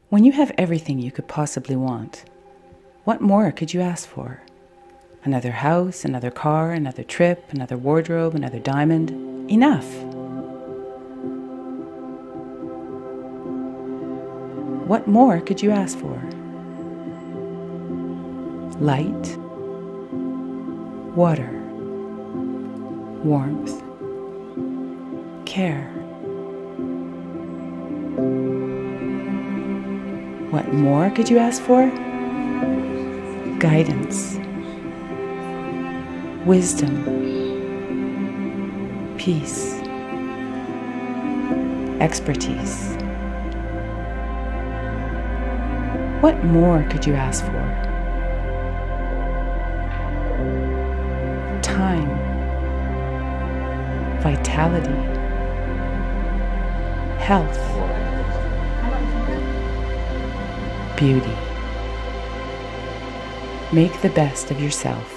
When you have everything you could possibly want, what more could you ask for? Another house, another car, another trip, another wardrobe, another diamond. Enough. What more could you ask for? Light, water, warmth, care. What more could you ask for? Guidance, wisdom, peace, expertise. What more could you ask for? Time, vitality, health, beauty. Make the best of yourself.